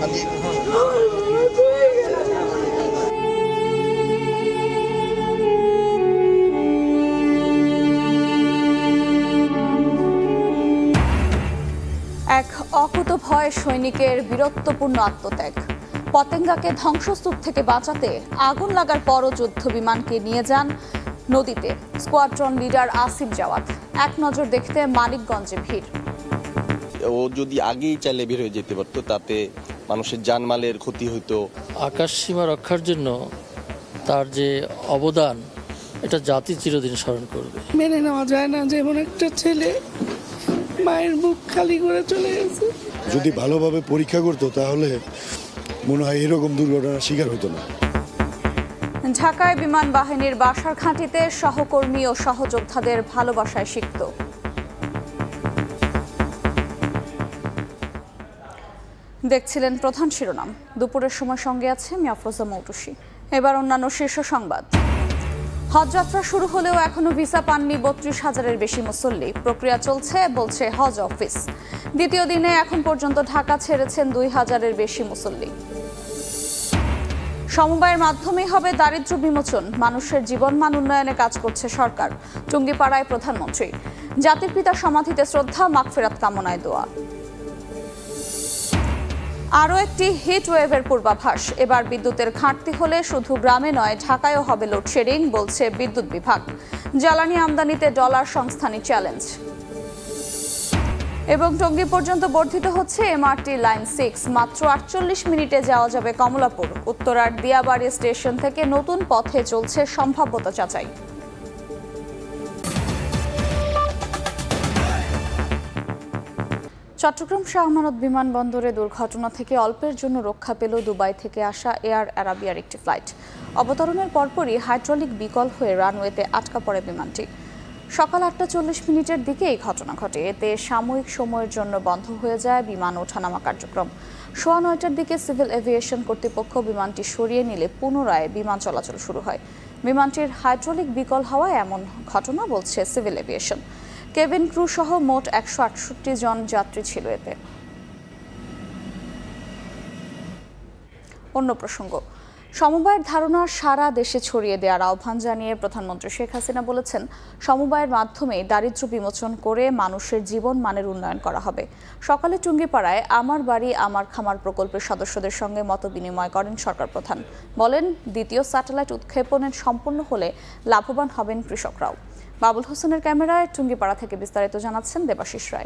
এক অকুতভয় সৈনিকের বীরত্বপূর্ণ আত্মত্যাগ। পতেঙ্গাকে ধ্বংসস্তূপ থেকে বাঁচাতে আগুন লাগার পরও যুদ্ধ বিমানকে নিয়ে যান নদীতে স্কোয়াড্রন লিডার আসিফ জাওয়াদ। এক নজর দেখতে মানিকগঞ্জে ভিড়। ও যদি আগেই চাইলে বের হয়ে যেতে পারতো, তাতে মানুষের জানমালের ক্ষতি হতো। আকাশ সীমা রক্ষার জন্য তার যে অবদান, এটা জাতি চিরদিন স্মরণ করবে। মেনে নেওয়া যায় না যে এমন একটা ছেলে মায়ের মুখ খালি করে চলে গেছে। যদি ভালোভাবে পরীক্ষা করতো তাহলে মনে হয় এরকম দুর্ঘটনার শিকার হতো না। ঢাকায় বিমান বাহিনীর বাসার ঘাঁটিতে সহকর্মী ও সহযোদ্ধাদের ভালোবাসায় সিক্ত। দেখছিলেন প্রধান শিরোনাম। দুপুরের সময় সঙ্গে আছে আমি আফরোজা মৌটুসী। এবার অন্যান্য শীর্ষ সংবাদ। হজযাত্রা শুরু হলেও এখনো ভিসা পাননি ৩২,০০০-এর বেশি মুসল্লি। প্রক্রিয়া চলছে বলছে হজ অফিস। দ্বিতীয় দিনে এখন পর্যন্ত ঢাকা ছেড়েছেন ২,০০০-এর বেশি মুসল্লি। সমবায়ের মাধ্যমেই হবে দারিদ্র্য বিমোচন। মানুষের জীবনমান উন্নয়নে কাজ করছে সরকার। টুঙ্গিপাড়ায় প্রধানমন্ত্রী। জাতির পিতার সমাধিতে শ্রদ্ধা, মাগফিরাত কামনায় দোয়া। আরও একটি হিট ওয়েভের পূর্বাভাস। এবার বিদ্যুতের ঘাটতি হলে শুধু গ্রামে নয়, ঢাকায়ও হবে লোডশেডিং বলছে বিদ্যুৎ বিভাগ। জ্বালানি আমদানিতে ডলার সংস্থানি চ্যালেঞ্জ। এবং টঙ্গী পর্যন্ত বর্ধিত হচ্ছে এমআরটি লাইন 6। মাত্র ৪৮ মিনিটে যাওয়া যাবে কমলাপুর। উত্তরার দিয়াবাড়ি স্টেশন থেকে নতুন পথে চলছে সম্ভাব্যতা যাচাই। চট্টগ্রাম শাহ আমানত বিমানবন্দরে দুর্ঘটনা থেকে অল্পের জন্য রক্ষা পেল দুবাই থেকে আসা এয়ার আরাবিয়ার একটি ফ্লাইট। অবতরণের পরপরই হাইড্রোলিক বিকল হয়ে রানওয়েতে আটকা পড়ে বিমানটি। সকাল ৮টা ৪০ দিকে এই ঘটনা ঘটে। এতে সাময়িক সময়ের জন্য বন্ধ হয়ে যায় বিমান ওঠানামা কার্যক্রম। সোয়া ৯টার দিকে সিভিল এভিয়েশন কর্তৃপক্ষ বিমানটি সরিয়ে নিলে পুনরায় বিমান চলাচল শুরু হয়। বিমানটির হাইড্রোলিক বিকল হওয়ায় এমন ঘটনা বলছে সিভিল এভিয়েশন। কেবিন ক্রু সহ মোট ১৬৮ জন যাত্রী ছিল এতে। অন্য প্রসঙ্গ, সমবায়ের ধারণা সারা দেশে ছড়িয়ে দেওয়ার আহ্বান জানিয়ে প্রধানমন্ত্রী শেখ হাসিনা বলেছেন, সমবায়ের মাধ্যমে দারিদ্র্য বিমোচন করে মানুষের জীবন মানের উন্নয়ন করা হবে। সকালে টুঙ্গিপাড়ায় আমার বাড়ি আমার খামার প্রকল্পের সদস্যদের সঙ্গে মত বিনিময় করেন সরকার প্রধান। বলেন, দ্বিতীয় স্যাটেলাইট উৎক্ষেপণের সম্পন্ন হলে লাভবান হবেন কৃষকরাও। বাবুল হোসেনের ক্যামেরায় টুঙ্গিপাড়া থেকে বিস্তারিত জানাচ্ছেন দেবাশিস রায়।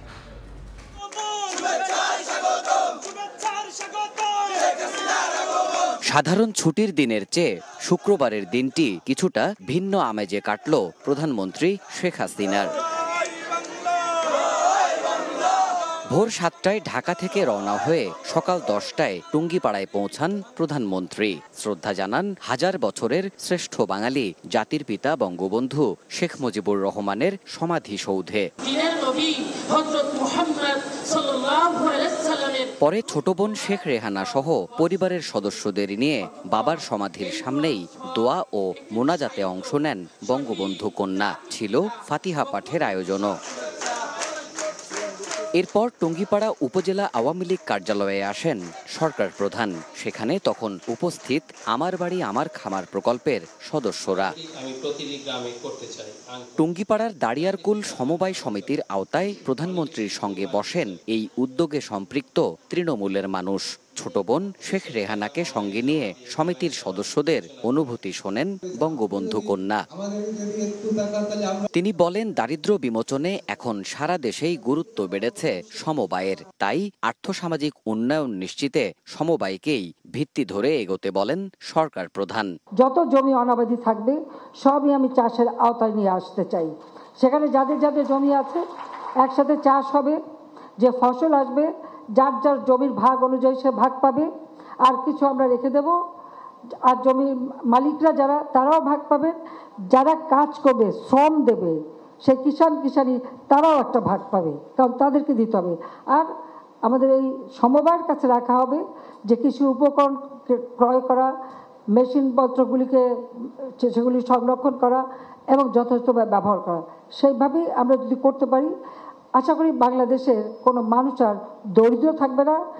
সাধারণ ছুটির দিনের চেয়ে শুক্রবারের দিনটি কিছুটা ভিন্ন আমেজে কাটল প্রধানমন্ত্রী শেখ হাসিনার। ভোর ৭টায় ঢাকা থেকে রওনা হয়ে সকাল ১০টায় টুঙ্গিপাড়ায় পৌঁছান প্রধানমন্ত্রী। শ্রদ্ধা জানান হাজার বছরের শ্রেষ্ঠ বাঙালি জাতির পিতা বঙ্গবন্ধু শেখ মুজিবুর রহমানের সমাধিসৌধে। পরে ছোট বোন শেখ রেহানা সহ পরিবারের সদস্যদের নিয়ে বাবার সমাধির সামনেই দোয়া ও মোনাজাতে অংশ নেন বঙ্গবন্ধু কন্যা। ছিল ফাতিহা পাঠের আয়োজনও। এরপর টুঙ্গিপাড়া উপজেলা আওয়ামী লীগ কার্যালয়ে আসেন সরকার প্রধান। সেখানে তখন উপস্থিত আমার বাড়ি আমার খামার প্রকল্পের সদস্যরা। টুঙ্গিপাড়ার দাড়িয়ারকুল সমবায় সমিতির আওতায় প্রধানমন্ত্রীর সঙ্গে বসেন এই উদ্যোগে সম্পৃক্ত তৃণমূলের মানুষ। ছোট বোন শেখ রেহানাকে সঙ্গে নিয়ে সমিতির সদস্যদের অনুভূতি শোনেন বঙ্গবন্ধু কন্যা। তিনি বলেন, দারিদ্র্য বিমোচনে এখন সারা দেশেই গুরুত্ব বেড়েছে সমবায়ের। তাই আর্থসামাজিক উন্নয়ন নিশ্চিতে সমবায়কেই ভিত্তি ধরে এগোতে বলেন সরকার প্রধান। যত জমি অনাবাদি থাকবে সবই আমি চাষের আওতায় নিয়ে আসতে চাই। সেখানে যাদের যাদের জমি আছে একসাথে চাষ হবে, যে ফসল আসবে যার যার জমির ভাগ অনুযায়ী সে ভাগ পাবে, আর কিছু আমরা রেখে দেব। আর জমির মালিকরা যারা, তারাও ভাগ পাবে। যারা কাজ করবে, শ্রম দেবে, সে কিষানি তারাও একটা ভাগ পাবে, কারণ তাদেরকে দিতে হবে। আর আমাদের এই সমবায়ের কাছে রাখা হবে যে কৃষি উপকরণ ক্রয় করা, মেশিনপত্রগুলিকে সেগুলি সংরক্ষণ করা এবং যথেষ্টভাবে ব্যবহার করা। সেইভাবেই আমরা যদি করতে পারি, আশা করি বাংলাদেশের কোনো মানুষ আর দরিদ্র থাকবে না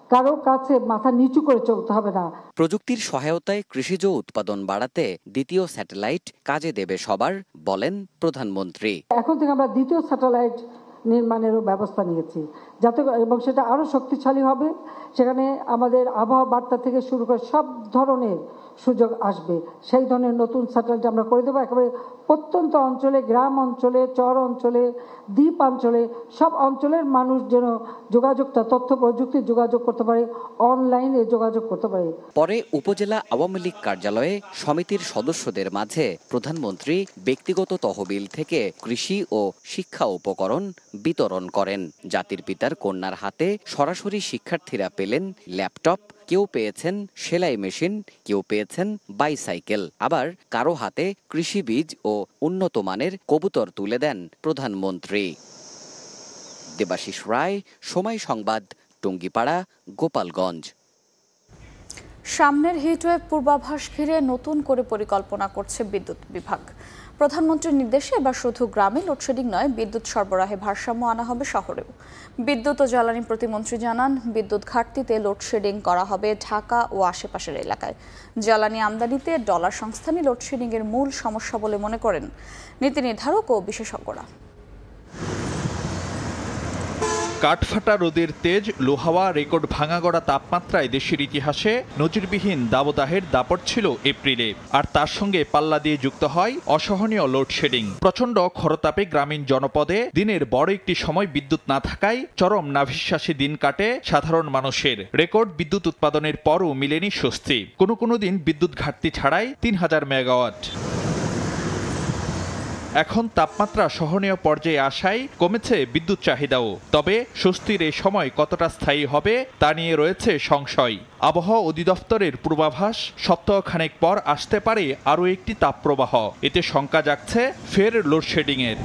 কারো কাছে মাথা নিচু করে চলতে হবে না। প্রযুক্তির সহায়তায় কৃষিজ উৎপাদন বাড়াতে দ্বিতীয় স্যাটেলাইট কাজে দেবে সবার, বলেন প্রধানমন্ত্রী। এখন থেকে আমরা দ্বিতীয় স্যাটেলাইট নির্মাণেরও ব্যবস্থা নিয়েছি, যাতে এবং সেটা আরো শক্তিশালী হবে। সেখানে আমাদের আবহাওয়া বার্তা থেকে শুরু করে সব ধরনের সুযোগ আসবে। সেই ধরনের নতুন স্যাটেলাইট আমরা করে দেবো। একেবারে প্রত্যন্ত অঞ্চলে, গ্রাম অঞ্চলে, চর অঞ্চলে, দ্বীপ অঞ্চলে, সব অঞ্চলের মানুষ যেন যোগাযোগটা তথ্য প্রযুক্তির যোগাযোগ করতে পারে, অনলাইনে যোগাযোগ করতে পারে। পরে উপজেলা আওয়ামী লীগ কার্যালয়ে সমিতির সদস্যদের মাঝে প্রধানমন্ত্রী ব্যক্তিগত তহবিল থেকে কৃষি ও শিক্ষা উপকরণ বিতরণ করেন। জাতির পিতার কন্যার হাতে সরাসরি শিক্ষার্থীরা পেলেন ল্যাপটপ, কেউ পেয়েছেন সেলাই মেশিন, কেউ পেয়েছেন বাইসাইকেল, আবার কারো হাতে কৃষি বীজ ও উন্নত মানের কবুতর তুলে দেন প্রধানমন্ত্রী। দেবাশিস রায়, সময় সংবাদ, টুঙ্গিপাড়া, গোপালগঞ্জ। সামনের হিটওয়েভ পূর্বাভাস ঘিরে নতুন করে পরিকল্পনা করছে বিদ্যুৎ বিভাগ। প্রধানমন্ত্রীর নির্দেশে এবার শুধু গ্রামে লোডশেডিং নয়, বিদ্যুৎ সরবরাহে ভারসাম্য আনা হবে শহরেও। বিদ্যুৎ ও জ্বালানি প্রতিমন্ত্রী জানান, বিদ্যুৎ ঘাটতিতে লোডশেডিং করা হবে ঢাকা ও আশেপাশের এলাকায়। জ্বালানি আমদানিতে ডলার সংস্থানই লোডশেডিংয়ের মূল সমস্যা বলে মনে করেন নীতি নির্ধারক ও বিশেষজ্ঞরা। কাঠফাটা রোদের তেজ, লোহাওয়া রেকর্ড ভাঙাগড়া তাপমাত্রায় দেশের ইতিহাসে নজিরবিহীন দাবদাহের দাপট ছিল এপ্রিলে। আর তার সঙ্গে পাল্লা দিয়ে যুক্ত হয় অসহনীয় লোডশেডিং। প্রচণ্ড খরতাপে গ্রামীণ জনপদে দিনের বড় একটি সময় বিদ্যুৎ না থাকায় চরম নাভিশ্বাসী দিন কাটে সাধারণ মানুষের। রেকর্ড বিদ্যুৎ উৎপাদনের পরও মিলেনি স্বস্তি। কোনো দিন বিদ্যুৎ ঘাটতি ছাড়াই 3000 মেগাওয়াট। এখন তাপমাত্রা সহনীয় পর্যায়ে আসায় কমেছে বিদ্যুৎ চাহিদাও। তবে স্বস্তির এই সময় কতটা স্থায়ী হবে তা নিয়ে রয়েছে সংশয়। আবহাওয়া অধিদপ্তরের পূর্বাভাস, সপ্তাহখানেক পর আসতে পারে আরও একটি তাপপ্রবাহ। এতে শঙ্কা জাগছে ফের লোডশেডিংয়ের।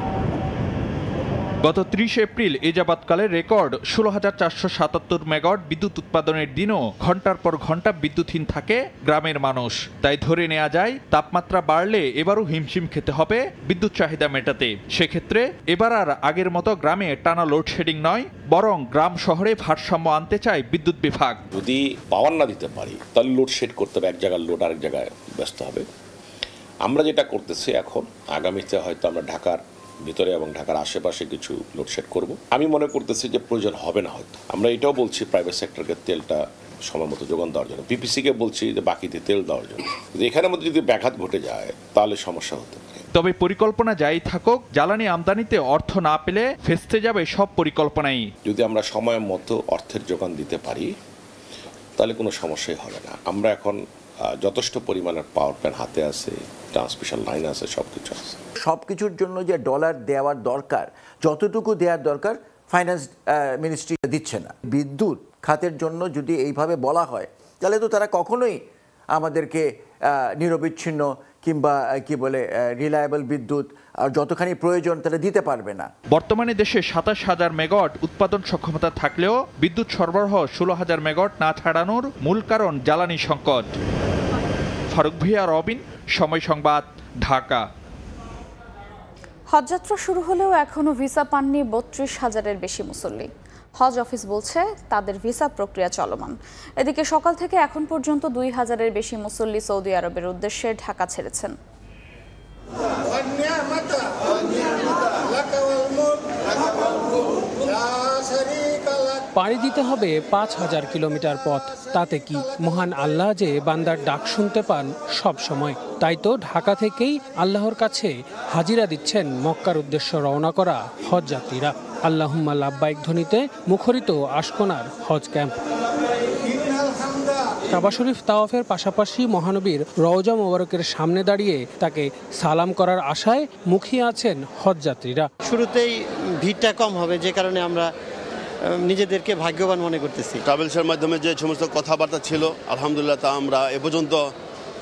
গত 30 এপ্রিল এ যাবৎকালে রেকর্ড 16,477 মেগাওয়াট বিদ্যুৎ উৎপাদনের দিনও ঘন্টার পর ঘন্টা বিদ্যুৎহীন থাকে গ্রামের মানুষ। তাই ধরে নেওয়া যায় তাপমাত্রা বাড়লে এবারও হিমশিম খেতে হবে বিদ্যুৎ চাহিদা মেটাতে। সেক্ষেত্রে এবার আর আগের মতো গ্রামে টানা লোডশেডিং নয়, বরং গ্রাম শহরে ভারসাম্য আনতে চায় বিদ্যুৎ বিভাগ। যদি পাওয়ার না দিতে পারি তাহলে লোডশেড করতে হবে, এক জায়গার লোড আরেক জায়গায় ব্যস্ত হবে। আমরা যেটা করতেছি এখন, আগামীতে হয়তো আমরা ঢাকার ভিতরে এবং ঢাকার আশেপাশে কিছু লোডশেড করব। আমি মনে করতেছি যে প্রয়োজন হবে না হয়তো। আমরা এটাও বলছি প্রাইভেট সেক্টরকে তেলটা সময় মতো যোগান দেওয়ার জন্য, পিপিসিকে বলছি যে বাকিতে তেল দেওয়ার জন্য। এখানের মধ্যে যদি ব্যাঘাত ঘটে যায় তাহলে সমস্যা হতে পারে। তবে পরিকল্পনা যাই থাকুক, জ্বালানি আমদানিতে অর্থ না পেলে ফেস্তে যাবে সব পরিকল্পনাই। যদি আমরা সময় মতো অর্থের যোগান দিতে পারি তাহলে কোনো সমস্যাই হবে না। আমরা এখন যথেষ্ট পরিমাণের পাওয়ার প্ল্যান্ট হাতে আছে, ট্রান্সমিশন লাইন আছে, সবকিছু আছে। সবকিছুর জন্য যে ডলার দেওয়ার দরকার, যতটুকু দেওয়ার দরকার ফাইন্যান্স মিনিস্ট্রি দিচ্ছে না। বিদ্যুৎ খাতের জন্য যদি এইভাবে বলা হয় তাহলে তো তারা কখনোই আমাদেরকে নিরবিচ্ছিন্ন কিংবা কি বলে রিলায়েবল বিদ্যুৎ আর যতখানি প্রয়োজন তারা দিতে পারবে না। বর্তমানে দেশে 27,000 মেগাওয়াট উৎপাদন সক্ষমতা থাকলেও বিদ্যুৎ সরবরাহ 16,000 মেগাওয়াট না ছাড়ানোর মূল কারণ জ্বালানি সংকট। ফারুক ভূঁইয়া, রবিন, সময় সংবাদ, ঢাকা। হজযাত্রা শুরু হলেও এখনও ভিসা পাননি 32,000-এর বেশি মুসল্লি। হজ অফিস বলছে তাদের ভিসা প্রক্রিয়া চলমান। এদিকে সকাল থেকে এখন পর্যন্ত 2,000-এর বেশি মুসল্লি সৌদি আরবের উদ্দেশ্যে ঢাকা ছেড়েছেন। পাড়ি দিতে হবে 5,000 কিলোমিটার পথ। তাতে কি, মহান আল্লাহ যে বান্দার ডাক শুনতে পান সব সময়। তাই তো ঢাকা থেকেই আল্লাহর কাছে হাজিরা দিচ্ছেন মক্কার উদ্দেশ্যে রওনা করা হজ যাত্রীরা। আল্লাহুম্মা লাব্বাইক ধ্বনিতে মুখরিত আশকোনার হজ ক্যাম্প। কাবা শরীফ তাওয়াফের পাশাপাশি মহানবীর রওজা মোবারকের সামনে দাঁড়িয়ে তাকে সালাম করার আশায় মুখিয়ে আছেন হজ যাত্রীরা। শুরুতেই ভিড়টা কম হবে, যে কারণে আমরা নিজেদেরকে ভাগ্যবান মনে করতেছি। ট্রাভেলসের মাধ্যমে যে সমস্ত কথাবার্তা ছিল, আলহামদুলিল্লাহ তা আমরা এ পর্যন্ত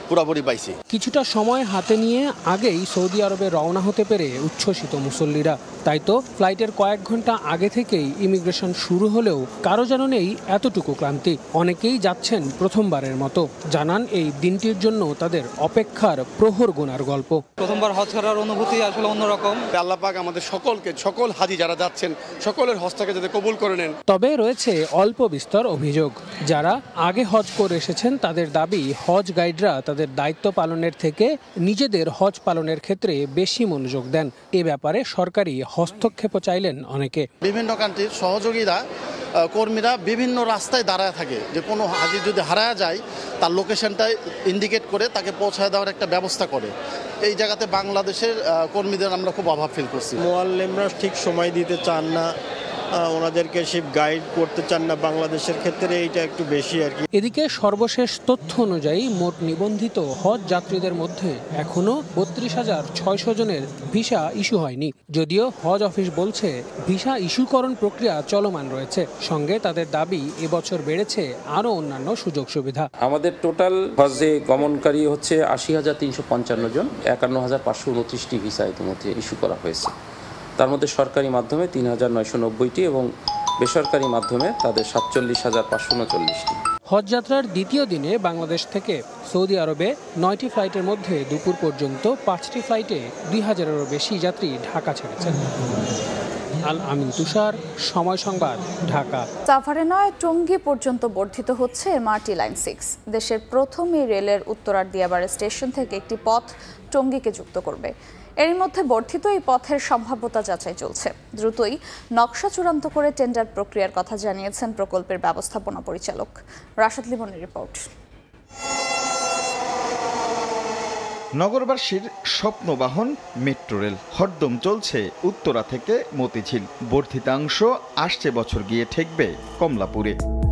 পুরোপুরি পাইছি। কিছুটা সময় হাতে নিয়ে আগেই সৌদি আরবে রওনা হতে পেরে উচ্ছ্বসিত মুসল্লিরা। তাই তো ফ্লাইটের কয়েক ঘন্টা আগে থেকেই ইমিগ্রেশন শুরু হলেও কারো যেন নেই এতটুকু ক্লান্তি। অনেকেই যাচ্ছেন প্রথমবারের মতো। জানান এই দিনটির জন্য তাদের অপেক্ষার প্রহর গোনার গল্প। প্রথমবার হজ করার অনুভূতি আসলে অন্যরকম। আল্লাহ পাক আমাদের সকল হাজি যারা যাচ্ছেন সকলের হজটাকে যাতে কবুল করে নেন। তবে রয়েছে অল্প বিস্তর অভিযোগ। যারা আগে হজ করে এসেছেন তাদের দাবি হজ গাইডরা তাদের দায়িত্ব পালনের থেকে নিজেদের হজ পালনের ক্ষেত্রে বেশি মনোযোগ দেন। এ ব্যাপারে সরকারি হস্তক্ষেপও চাইলেন অনেকে। বিভিন্ন কান্ট্রির সহযোগীরা কর্মীরা বিভিন্ন রাস্তায় দাঁড়ায় থাকে, যে কোনো হাজি যদি হারায় যায় তার লোকেশনটা ইন্ডিকেট করে তাকে পৌঁছায় দেওয়ার একটা ব্যবস্থা করে। এই জায়গাতে বাংলাদেশের কর্মীদের আমরা খুব অভাব ফিল করছি। মোয়াল্লেমরা ঠিক সময় দিতে চান না, ওনাদেরকে শিপ গাইড করতে চান না। বাংলাদেশের ক্ষেত্রে এইটা একটু বেশি আর কি। এদিকে সর্বশেষ তথ্য অনুযায়ী মোট নিবন্ধিত হজ যাত্রীদের মধ্যে এখনো ৩২,৬০০ জনের ভিসা ইস্যু হয়নি। যদিও হজ অফিস বলছে ভিসা ইস্যুকরণ প্রক্রিয়া চলমান রয়েছে। সঙ্গে তাদের দাবি এবছর বেড়েছে আরও অন্যান্য সুযোগ সুবিধা। আমাদের টোটাল হজে গমনকারী হচ্ছে ৮০,৩৫৫ জন। ৫১,৫২৯টি ভিসা ইতিমধ্যে ইস্যু করা হয়েছে। তার মধ্যে সরকারি মাধ্যমে ৩,৯৯০টি এবং বেসরকারি মাধ্যমে তাদের ৪৭,৫৩৯টি। হজযাত্রার দ্বিতীয় দিনে বাংলাদেশ থেকে সৌদি আরবে ৯টি ফ্লাইটের মধ্যে দুপুর পর্যন্ত ৫টি ফ্লাইটে ২,০০০-এরও বেশি যাত্রী ঢাকা ছেড়েছেন। আল আমিন তুষার, সময় সংবাদ, ঢাকা। সাভারে নয় টঙ্গী পর্যন্ত বর্ধিত হচ্ছে এমআরটি লাইন 6। দেশের প্রথম এই রেলের উত্তরার দিয়াবাড়ি স্টেশন থেকে একটি পথ টঙ্গীকে যুক্ত করবে। এর মধ্যে বর্ধিত এই পথের সম্ভাব্যতা যাচাই চলছে। দ্রুতই নকশা চূড়ান্ত করে টেন্ডার প্রক্রিয়ার কথা জানিয়েছেন প্রকল্পের ব্যবস্থাপনা পরিচালক। রাশেদ লিমনের রিপোর্ট। নগরবাসীর স্বপ্নবাহন মেট্রো রেল হরদম চলছে উত্তরা থেকে মতিঝিল। বর্ধিতাংশ আসছে বছর গিয়ে ঠেকবে কমলাপুরে।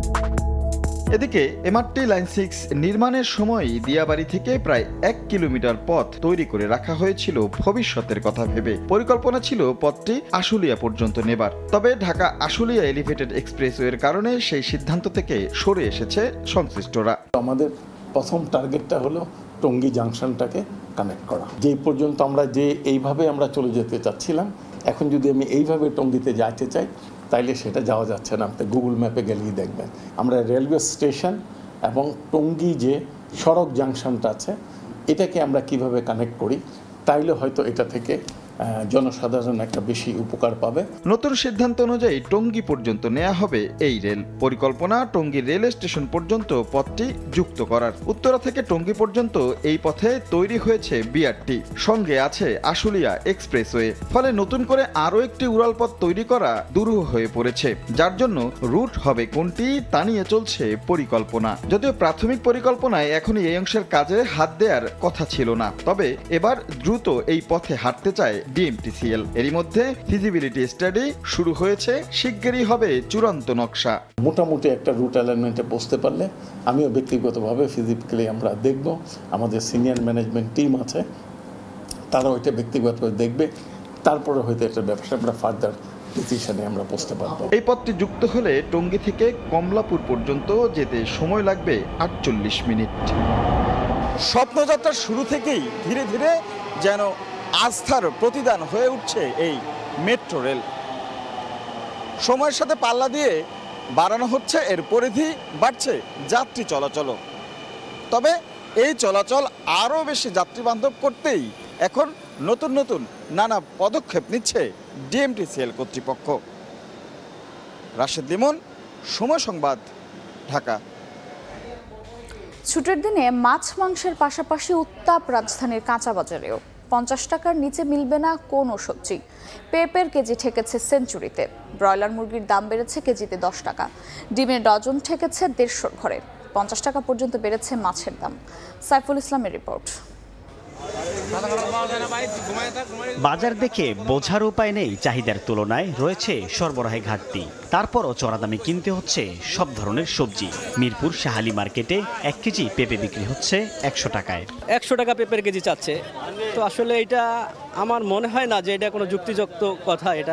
এদিকে এমআরটি লাইন 6 নির্মাণের সময় দিয়াবাড়ি থেকে প্রায় ১ কিলোমিটার পথ তৈরি করে রাখা হয়েছিল ভবিষ্যতের কথা ভেবে। পরিকল্পনা ছিল পথটি আশুলিয়া পর্যন্ত নেবার। তবে ঢাকা আশুলিয়া এলিভেটেড এক্সপ্রেসওয়ের কারণে সেই সিদ্ধান্ত থেকে সরে এসেছে সংশ্লিষ্টরা। আমাদের প্রথম টার্গেটটা হলো টঙ্গী জাংশনটাকে কানেক্ট করা। যেই পর্যন্ত আমরা এইভাবে আমরা চলে যেতে চাচ্ছিলাম, এখন যদি আমি এইভাবে টঙ্গীতে যাইতে চাই তাইলে সেটা যাওয়া যাচ্ছে না। আপনি গুগল ম্যাপে গেলেই দেখবেন। আমরা রেলওয়ে স্টেশন এবং টঙ্গী যে সড়ক জাংশনটা আছে এটাকে আমরা কিভাবে কানেক্ট করি, তাইলে হয়তো এটা থেকে জনসাধারণ একটা বেশি উপকার পাবে। নতুন সিদ্ধান্ত অনুযায়ী টঙ্গী পর্যন্ত নেওয়া হবে এই রেল। পরিকল্পনা টঙ্গী রেল স্টেশন পর্যন্ত পথটি যুক্ত করার। উত্তরা থেকে টঙ্গী পর্যন্ত এই পথে তৈরি হয়েছে বিআরটি, সঙ্গে আছে আশুলিয়া এক্সপ্রেসওয়ে। ফলে নতুন করে আরও একটি উড়ালপথ তৈরি করা দুরূহ হয়ে পড়েছে। যার জন্য রুট হবে কোনটি তা নিয়ে চলছে পরিকল্পনা। যদিও প্রাথমিক পরিকল্পনায় এখনই এই অংশের কাজে হাত দেওয়ার কথা ছিল না, তবে এবার দ্রুত এই পথে হাঁটতে চায় ডিএমটিসিএল। এরই মধ্যে ফিজিবিলিটি স্টাডি শুরু হয়েছে, শিগগিরই হবে চূড়ান্ত নকশা। মোটামুটি একটা রুট অ্যালাইনমেন্টে বসতে পারলে আমিও ব্যক্তিগতভাবে ফিজিক্যালি আমরা দেখব। আমাদের সিনিয়র ম্যানেজমেন্ট টিম আছে, তারা ওইটা ব্যক্তিগতভাবে দেখবে। তারপরে হয়তো একটা ব্যবসা আমরা ফার্দার ডিসিশনে আমরা বসতে পারবো। এই পথটি যুক্ত হলে টঙ্গী থেকে কমলাপুর পর্যন্ত যেতে সময় লাগবে ৪৮ মিনিট। স্বপ্নযাত্রার শুরু থেকেই ধীরে ধীরে যেন আস্থার প্রতিদান হয়ে উঠছে এই মেট্রো রেল। সময়ের সাথে পাল্লা দিয়ে বাড়ানো হচ্ছে এর পরিধি, বাড়ছে যাত্রী চলাচল। তবে এই চলাচল আরও বেশি যাত্রীবান্ধব করতেই এখন নতুন নতুন নানা পদক্ষেপ নিচ্ছে ডিএমটিসিএল কর্তৃপক্ষ। রাশেদ লিমন, সময় সংবাদ, ঢাকা। ছুটির দিনে মাছ মাংসের পাশাপাশি উত্তাপ রাজধানীর কাঁচা বাজারেও ৫০ টাকার নিচে মিলবে না কোনো সবজি। পেঁপের কেজি ঠেকেছে সেঞ্চুরিতে। ব্রয়লার মুরগির দাম বেড়েছে কেজিতে ১০ টাকা। ডিমের ডজন ঠেকেছে ১৫০ ঘরে। ৫০ টাকা পর্যন্ত বেড়েছে মাছের দাম। সাইফুল ইসলামের রিপোর্ট। বাজার দেখে বোঝার উপায় নেই চাহিদার তুলনায় রয়েছে সরবরাহে ঘাটতি। তারপরও চড়া দামে কিনতে হচ্ছে সব ধরনের সবজি। মিরপুর শাহালি মার্কেটে 1 কেজি পেঁপে বিক্রি হচ্ছে 100 টাকায়। 100 টাকা পেঁপের কেজি চাচ্ছে, তো আসলে এটা আমার মনে হয় না যে এটা কোনো যুক্তিযুক্ত কথা। এটা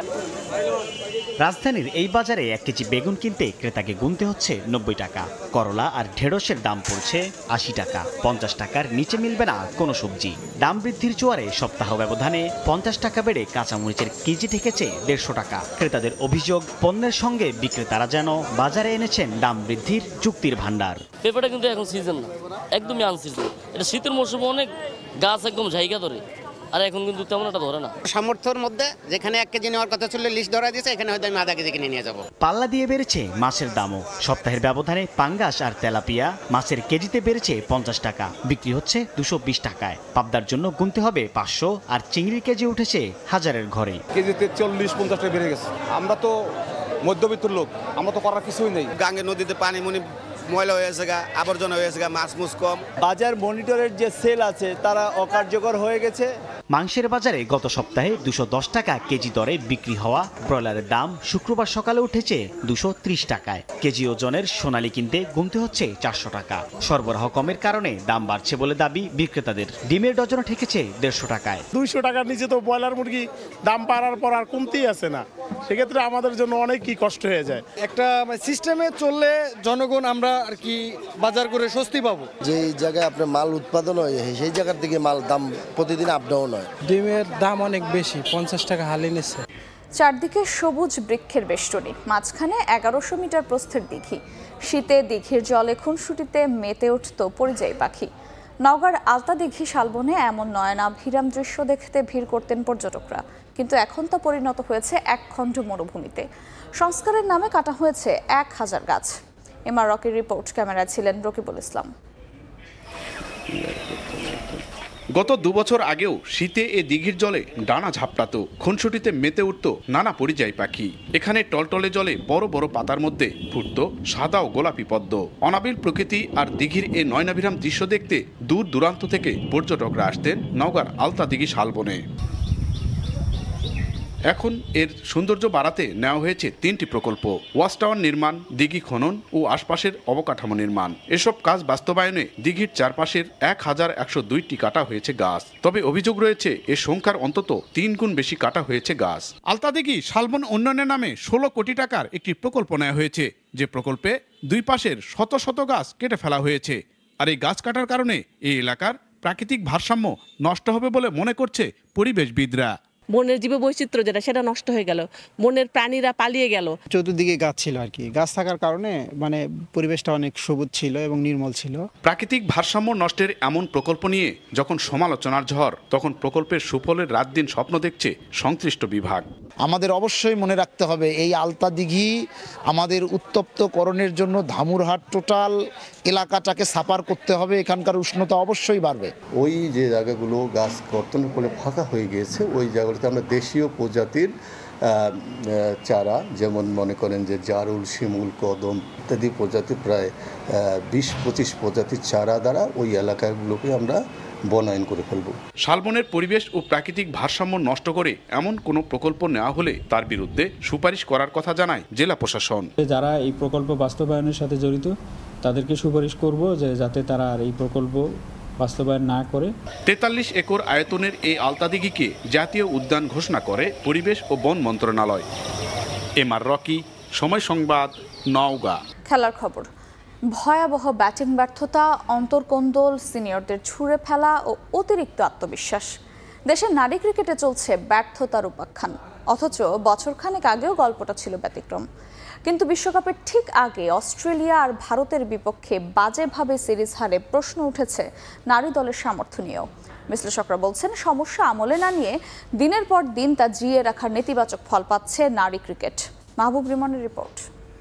রাজধানীর এই বাজারে 1 কেজি বেগুন কিনতে ক্রেতাকে গুনতে হচ্ছে 90 টাকা। করলা আর ঢেঁড়সের দাম পড়ছে 80 টাকা। 50 টাকার নিচে মিলবে না কোনো সবজি। দাম বৃদ্ধির জোয়ারে সপ্তাহ ব্যবধানে 50 টাকা বেড়ে কাঁচামরিচের কেজি ঠেকেছে 150 টাকা। ক্রেতাদের অভিযোগ, পণ্যের সঙ্গে বিক্রেতারা যেন বাজারে এনেছেন দাম বৃদ্ধির যুক্তির ভান্ডার। পেঁপেটা কিন্তু এখন সিজন না, একদমই আনসিজন। এটা শীতের মৌসুমে অনেক গাছ একদম জায়গা ধরে, আর এখন কিন্তু তেমন একটা ধরে না। সামর্থ্যের মধ্যে যেখানে 1 কেজি নেওয়ার কথা ছিল লিস্ট ধরা দিয়েছে, এখানে হয়তো আমি আধা কেজি কিনে নিয়ে যাবো। পাল্লা দিয়ে বেড়েছে মাছের দামও। সপ্তাহের ব্যবধানে পাঙ্গাস আর তেলাপিয়া মাছের কেজিতে বেড়েছে 50 টাকা, বিক্রি হচ্ছে 220 টাকায়। পাবদার জন্য গুনতে হবে 500, আর চিংড়ির কেজি উঠেছে হাজারের ঘরে। কেজিতে 40-50 টাকা বেড়ে গেছে। আমরা তো মধ্যবিত্ত লোক, আমরা তো করার কিছুই নেই। গাঙ্গে নদীতে পানি ময়লা হয়ে গেছে, আবর্জনা হয়ে গেছে, মাছ মুছ কম। বাজার মনিটরের যে সেল আছে তারা অকার্যকর হয়ে গেছে। মাংসের বাজারে গত সপ্তাহে 210 টাকা কেজি দরে বিক্রি হওয়া ব্রয়লারের দাম শুক্রবার সকালে উঠেছে 230 টাকায়। কেজি ওজনের সোনালী কিনতে গুনতে হচ্ছে 400 টাকা। সরবরাহ কমের কারণে দাম বাড়ছে বলে দাবি বিক্রেতাদের। ডিমের ডজন ঠেকেছে 150 টাকায়। 200 টাকার নিচে তো ব্রয়লার মুরগি দাম বাড়ার পর আর কমতেই আসে না। সেক্ষেত্রে আমাদের জন্য অনেক কষ্ট হয়ে যায়। একটা সিস্টেমে চললে জনগণ আমরা আর কি বাজার করে স্বস্তি পাবো। যে জায়গায় আপনার মাল উৎপাদন হয় সেই জায়গার থেকে মাল দাম প্রতিদিন আপ ডাউন হয়। ডিমের দাম অনেক বেশি, 50 টাকা হালি নিচ্ছে। চারদিকে সবুজ বৃক্ষের বেষ্টনী, মাঝখানে 1100 মিটার প্রস্থের দিঘি। শীতে দিঘির জলে খুনসুটিতে মেতে উঠত পরিযায়ী পাখি। নওগাঁর আলতা দিঘি শালবনে এমন নয়নাভিরাম দৃশ্য দেখতে ভিড় করতেন পর্যটকরা, কিন্তু এখন তা পরিণত হয়েছে একখণ্ড মরুভূমিতে। সংস্কারের নামে কাটা হয়েছে 1000 গাছ। এমআর রকির রিপোর্ট, ক্যামেরায় ছিলেন রকিবুল ইসলাম। গত 2 বছর আগেও শীতে এ দিঘির জলে ডানা ঝাপটাতো, খুনসুটিতে মেতে উঠত নানা পরিযায়ী পাখি। এখানে টলটলে জলে বড় বড় পাতার মধ্যে ফুটত সাদা ও গোলাপি পদ্ম। অনাবিল প্রকৃতি আর দিঘির এ নয়নাভিরাম দৃশ্য দেখতে দূর দূরান্ত থেকে পর্যটকরা আসতেন নওগাঁর আলতা দিঘি শালবনে। এখন এর সৌন্দর্য বাড়াতে নেওয়া হয়েছে 3টি প্রকল্প: ওয়াচ টাওয়ার নির্মাণ, দিঘি খনন ও আশপাশের অবকাঠামো নির্মাণ। এসব কাজ বাস্তবায়নে দিঘির চারপাশের 1102টি কাটা হয়েছে গাছ। তবে অভিযোগ রয়েছে এর সংখ্যার অন্তত 3 গুণ বেশি কাটা হয়েছে গাছ। আলতা দিঘি শালবন উন্নয়নের নামে 16 কোটি টাকার একটি প্রকল্প নেওয়া হয়েছে, যে প্রকল্পে 2 পাশের শত শত গাছ কেটে ফেলা হয়েছে। আর এই গাছ কাটার কারণে এই এলাকার প্রাকৃতিক ভারসাম্য নষ্ট হবে বলে মনে করছে পরিবেশবিদরা। বনের জীব বৈচিত্র্য যেটা, সেটা নষ্ট হয়ে গেল, বনের প্রাণীরা পালিয়ে গেল। চতুর্দিকে গাছ ছিল আর কি, গাছ থাকার কারণে মানে পরিবেশটা অনেক সবুজ ছিল এবং নির্মল ছিল। প্রাকৃতিক ভারসাম্য নষ্টের এমন প্রকল্প নিয়ে যখন সমালোচনার ঝড়, তখন প্রকল্পের সুফলের রাত দিন স্বপ্ন দেখছে সংশ্লিষ্ট বিভাগ। আমাদের অবশ্যই মনে রাখতে হবে এই আলতা দিঘি আমাদের উত্তপ্তকরণের জন্য ধামুরহাট টোটাল এলাকাটাকে সাপার করতে হবে। এখানকার উষ্ণতা অবশ্যই বাড়বে। ওই যে জায়গাগুলো গাছ কর্তনের ফলে ফাঁকা হয়ে গিয়েছে, ওই জায়গাগুলোতে আমরা দেশীয় প্রজাতির চারা, যেমন মনে করেন যে জারুল, শিমুল, কদম ইত্যাদি প্রজাতির প্রায় 20-25 প্রজাতির চারা দ্বারা ওই এলাকাগুলোকে আমরা বনায়ন করে ফেলব। শালবনের পরিবেশ ও প্রাকৃতিক ভারসাম্য নষ্ট করে এমন কোনো প্রকল্প নেওয়া হলে তার বিরুদ্ধে সুপারিশ করার কথা জানায় জেলা প্রশাসন। যারা এই প্রকল্প বাস্তবায়নের সাথে জড়িত তাদেরকে সুপারিশ করব যে যাতে তারা আর এই প্রকল্প বাস্তবায়ন না করে। 43 একর আয়তনের এই আলতা দিঘিকে জাতীয় উদ্যান ঘোষণা করে পরিবেশ ও বন মন্ত্রণালয়। এমআর রকি, সময় সংবাদ, নওগাঁ। খেলার খবর। ভয়াবহ ব্যাটিং ব্যর্থতা, অন্তর্কোন্দল, সিনিয়রদের ছুঁড়ে ফেলা ও অতিরিক্ত আত্মবিশ্বাস। দেশের নারী ক্রিকেটে চলছে ব্যর্থতার উপাখ্যান, অথচ বছরখানেক আগেও গল্পটা ছিল ব্যতিক্রম। কিন্তু বিশ্বকাপের ঠিক আগে অস্ট্রেলিয়া আর ভারতের বিপক্ষে বাজেভাবে সিরিজ হারে প্রশ্ন উঠেছে নারী দলের সামর্থ্য নিয়েও। বিশ্লেষকরা বলছেন, সমস্যা আমলে না নিয়ে দিনের পর দিন তা জিয়ে রাখার নেতিবাচক ফল পাচ্ছে নারী ক্রিকেট। মাহবুব রিমনের রিপোর্ট।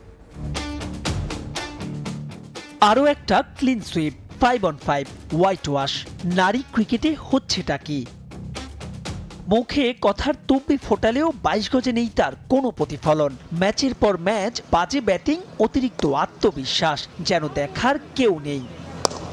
আরও একটা clean sweep, 5-on-5 white wash. নারী ক্রিকেটে হচ্ছেটা কি? মুখে কথার তুপি ফোটালেও 22 গজে নেই তার কোনো প্রতিফলন। ম্যাচের পর ম্যাচ বাজে ব্যাটিং, অতিরিক্ত আত্মবিশ্বাস, যেন দেখার কেউ নেই।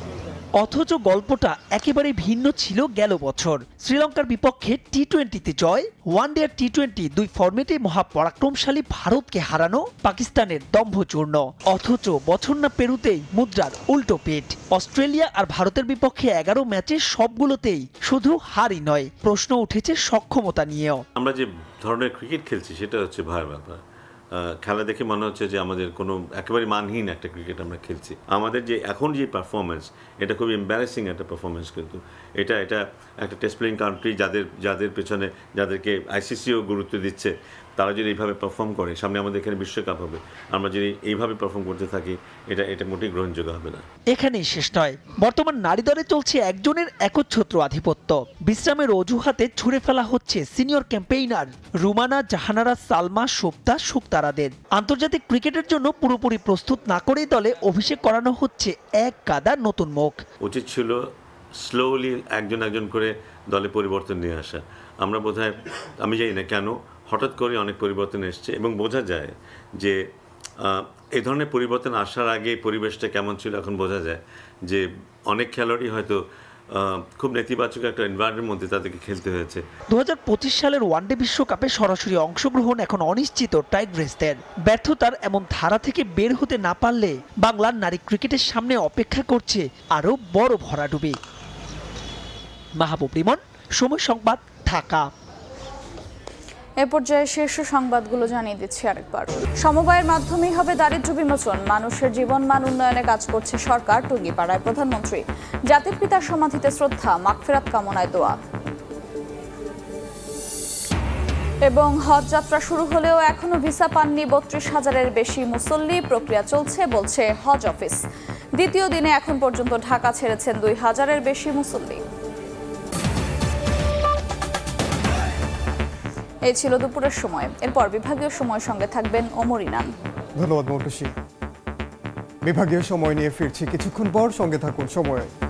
অথচ গল্পটা একেবারে ভিন্ন ছিল গেল বছর। শ্রীলঙ্কার বিপক্ষে টি-20তে জয়, ওয়ানডে আর টি-20 দুই ফরম্যাটে মহাপরাক্রমশালী ভারতকে হারানো পাকিস্তানের দম্ভচূর্ণ। অথচ বছর না পেরুতেই মুদ্রার উল্টো পিঠ। অস্ট্রেলিয়া আর ভারতের বিপক্ষে 11 ম্যাচে সবগুলোতেই শুধু হারই নয়, প্রশ্ন উঠেছে সক্ষমতা নিয়েও। আমরা যে ধরনের ক্রিকেট খেলছি সেটা হচ্ছে ভয়ের ব্যাপার। খেলা দেখে মনে হচ্ছে যে আমাদের কোনো একেবারে মানহীন একটা ক্রিকেট আমরা খেলছি। আমাদের যে এখন যে পারফরমেন্স, এটা খুব এম্বারেসিং একটা পারফরমেন্স। কিন্তু এটা একটা টেস্ট প্লেইং কান্ট্রি, যাদের পেছনে যাদেরকে আইসিসিও গুরুত্ব দিচ্ছে, তারা যদি এইভাবে পারফর্ম করে, সামনে আমাদের এখানে বিশ্বকাপ হবে, আমরা যদি এইভাবে পারফর্ম করতে থাকি, এটা মোটেই গ্রহণযোগ্য হবে না। এখানেই শেষ নয়, বর্তমান নারী দলে চলছে একজনের একচ্ছত্র আধিপত্য। বিশ্রামের অজুহাতে ছুড়ে ফেলা হচ্ছে সিনিয়র ক্যাম্পেইনার রুমানা, জাহানারা, সালমা, সুপ্তা, শুক্তারাদের। আন্তর্জাতিক ক্রিকেটের জন্য পুরোপুরি প্রস্তুত না করেই দলে অভিষেক করানো হচ্ছে এক গাদা নতুন মুখ। উচিত ছিল স্লোলি একজন করে দলে পরিবর্তন নিয়ে আসা। আমরা বোধহয়, আমি জানি না কেন হঠাৎ করে অনেক পরিবর্তন এসছে, এবং বোঝা যায় যে এই ধরনের পরিবর্তন আসার আগে পরিবেশটা কেমন ছিল এখন বোঝা যায় যে অনেক খেলোয়াড়ই হয়তো খুব নেতিবাচক একটা এনভায়রনমেন্টের মধ্যে তাদেরকে খেলতে হয়েছে। 2025 সালের ওয়ানডে বিশ্বকাপে সরাসরি অংশগ্রহণ এখন অনিশ্চিত টাইগ্রেসদের। ব্যর্থতার এমন ধারা থেকে বের হতে না পারলে বাংলার নারী ক্রিকেটের সামনে অপেক্ষা করছে আরও বড় ভরাডুবি। মাহবুব রিমন, সময় সংবাদ, ঢাকা। এ পর্যায়ে শীর্ষ সংবাদগুলো জানিয়ে দিচ্ছি আরেকবার। সমবায়ের মাধ্যমেই হবে দারিদ্র্য বিমোচন, মানুষের জীবনমান উন্নয়নে কাজ করছে সরকার, টুঙ্গিপাড়ায় প্রধানমন্ত্রী। জাতির পিতার সমাধিতে শ্রদ্ধা, মাগফিরাত কামনায় দোয়া। এবং হজ যাত্রা শুরু হলেও এখনো ভিসা পাননি 32,000-এর বেশি মুসল্লি, প্রক্রিয়া চলছে বলছে হজ অফিস। দ্বিতীয় দিনে এখন পর্যন্ত ঢাকা ছেড়েছেন 2,000-এর বেশি মুসল্লি। এই ছিল দুপুরের সময়। এরপর বিভাগীয় সময়ের সঙ্গে থাকবেন ওমর ইনান। ধন্যবাদ মৌটুসী। বিভাগীয় সময় নিয়ে ফিরছি কিছুক্ষণ পর, সঙ্গে থাকুন সময়ে।